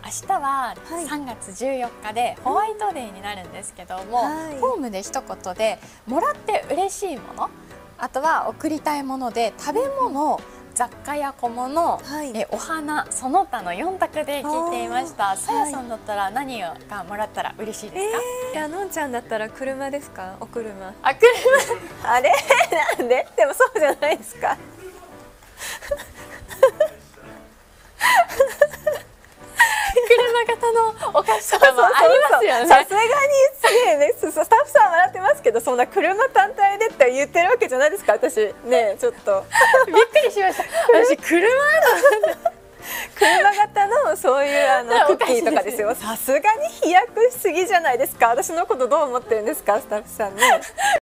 明日は3月14日でホワイトデーになるんですけども、ホームで一言でもらって嬉しいもの、あとは贈りたいもので食べ物、雑貨や小物、お花、その他の4択で聞いていました。さやさんだったら何がもらったら嬉しいですか？ いや、のんちゃんだったら車ですか？お車。 あ、車あれなんで？でもそうじゃないですか。 車型のお菓子とかもありますよね。 さすがにすげえね、スタッフさん笑ってますけど、そんな車単体でって言ってるわけじゃないですか。私ね、ちょっとびっくりしました。私車型のそういうクッキーとかですよ。さすがに飛躍しすぎじゃないですか。私のことどう思ってるんですか、スタッフさんね。